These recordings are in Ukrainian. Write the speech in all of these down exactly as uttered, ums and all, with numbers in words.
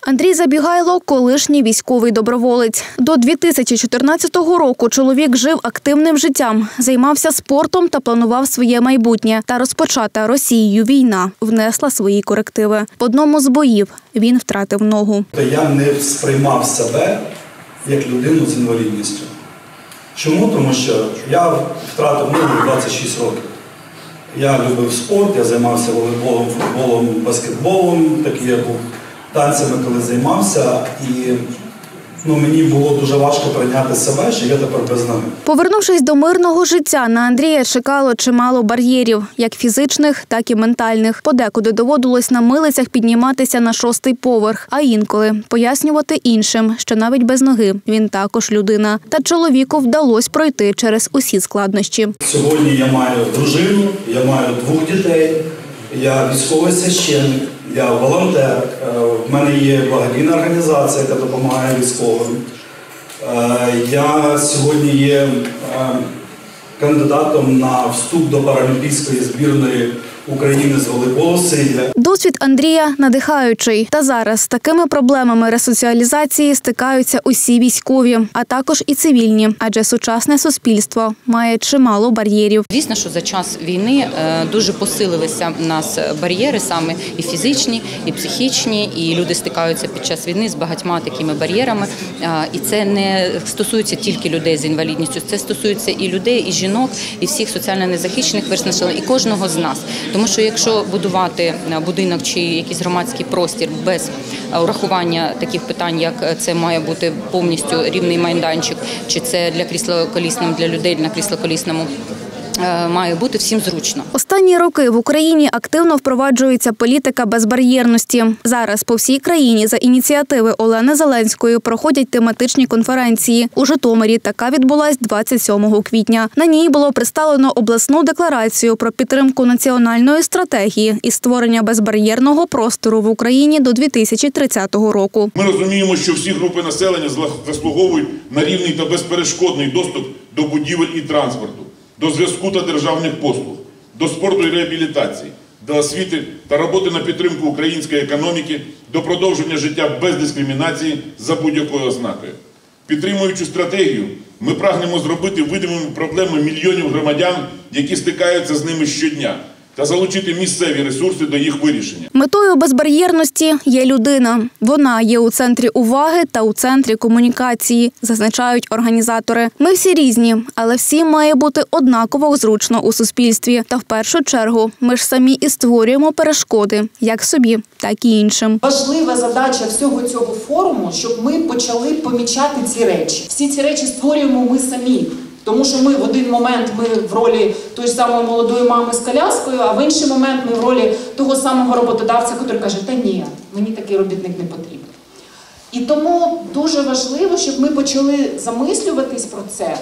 Андрій Забігайло – колишній військовий доброволець. До дві тисячі чотирнадцятого року чоловік жив активним життям, займався спортом та планував своє майбутнє. Та розпочата Росією війна внесла свої корективи. В одному з боїв він втратив ногу. Я не сприймав себе як людину з інвалідністю. Чому? Тому що я втратив ногу в двадцять шість років. Я любив спорт, я займався волейболом, футболом, баскетболом, такий я був танцями, коли займався, і ну, мені було дуже важко прийняти себе, що я тепер без ноги. Повернувшись до мирного життя, на Андрія чекало чимало бар'єрів, як фізичних, так і ментальних. Подекуди доводилось на милицях підніматися на шостий поверх, а інколи пояснювати іншим, що навіть без ноги він також людина. Та чоловіку вдалося пройти через усі складнощі. Сьогодні я маю дружину, я маю двох дітей, я військовий священник, я волонтер, в мене є благодійна організація, яка допомагає військовим. Я сьогодні є кандидатом на вступ до паралімпійської збірної України з волейболу «Срібля». Досвід Андрія надихаючий. Та зараз з такими проблемами ресоціалізації стикаються усі військові, а також і цивільні, адже сучасне суспільство має чимало бар'єрів. Звісно, що за час війни дуже посилилися в нас бар'єри, саме і фізичні, і психічні, і люди стикаються під час війни з багатьма такими бар'єрами. І це не стосується тільки людей з інвалідністю, це стосується і людей, і жінок, і всіх соціально незахищених верств населення, і кожного з нас. Тому що якщо будувати будинок чи якийсь громадський простір без урахування таких питань, як це має бути повністю рівний майданчик, чи це для кріслоколісного, для людей на кріслоколісному, має бути всім зручно. Останні роки в Україні активно впроваджується політика безбар'єрності. Зараз по всій країні за ініціативи Олени Зеленської проходять тематичні конференції. У Житомирі така відбулась двадцять сьомого квітня. На ній було представлено обласну декларацію про підтримку національної стратегії і створення безбар'єрного простору в Україні до дві тисячі тридцятого року. Ми розуміємо, що всі групи населення заслуговують на рівний та безперешкодний доступ до будівель і транспорту, до зв'язку та державних послуг, до спорту і реабілітації, до освіти та роботи на підтримку української економіки, до продовження життя без дискримінації за будь-якою ознакою. Підтримуючи стратегію, ми прагнемо зробити видимими проблеми мільйонів громадян, які стикаються з ними щодня, та залучити місцеві ресурси до їх вирішення. Метою безбар'єрності є людина. Вона є у центрі уваги та у центрі комунікації, зазначають організатори. Ми всі різні, але всім має бути однаково зручно у суспільстві. Та в першу чергу ми ж самі і створюємо перешкоди, як собі, так і іншим. Важлива задача всього цього форуму, щоб ми почали помічати ці речі. Всі ці речі створюємо ми самі. Тому що ми в один момент ми в ролі тої ж самої молодої мами з коляскою, а в інший момент ми в ролі того самого роботодавця, який каже, та ні, мені такий робітник не потрібен. І тому дуже важливо, щоб ми почали замислюватись про це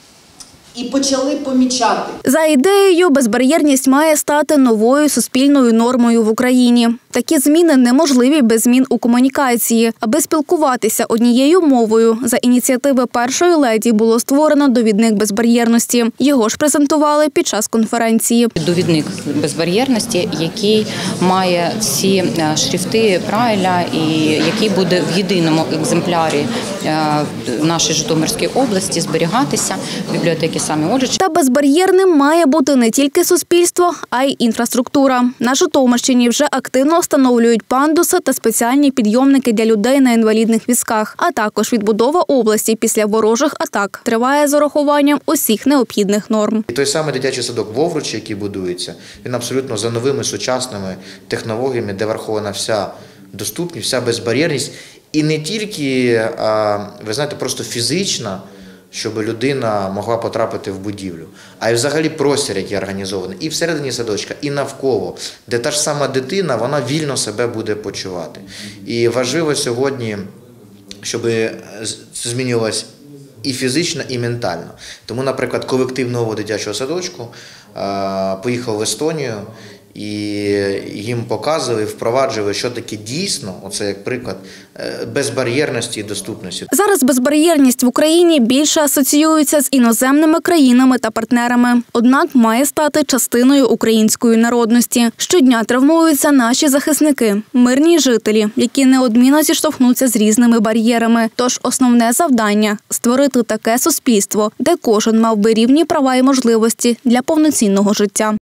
і почали помічати. За ідеєю, безбар'єрність має стати новою суспільною нормою в Україні. Такі зміни неможливі без змін у комунікації. Аби спілкуватися однією мовою, за ініціативи першої леді було створено довідник безбар'єрності. Його ж презентували під час конференції. Довідник безбар'єрності, який має всі шрифти Брайля і який буде в єдиному екземплярі в нашій Житомирській області зберігатися в бібліотеці саме Оджич. Та безбар'єрним має бути не тільки суспільство, а й інфраструктура. На Житомирщині вже активно встановлюють пандуси та спеціальні підйомники для людей на інвалідних візках, а також відбудова області після ворожих атак триває з урахуванням усіх необхідних норм. І той самий дитячий садок в Овручі, який будується, він абсолютно за новими сучасними технологіями, де врахована вся доступність, вся безбар'єрність. І не тільки, ви знаєте, просто фізична, щоб людина могла потрапити в будівлю, а й взагалі простір, який організований, і всередині садочка, і навколо, де та ж сама дитина, вона вільно себе буде почувати. І важливо сьогодні, щоб змінювалось і фізично, і ментально. Тому, наприклад, колектив нового дитячого садочку поїхав в Естонію і їм показували, впроваджували, що таке дійсно, оце як приклад, безбар'єрності і доступності. Зараз безбар'єрність в Україні більше асоціюється з іноземними країнами та партнерами. Однак має стати частиною української народності. Щодня травмуються наші захисники, мирні жителі, які неодмінно зіштовхнуться з різними бар'єрами. Тож основне завдання – створити таке суспільство, де кожен мав би рівні права і можливості для повноцінного життя.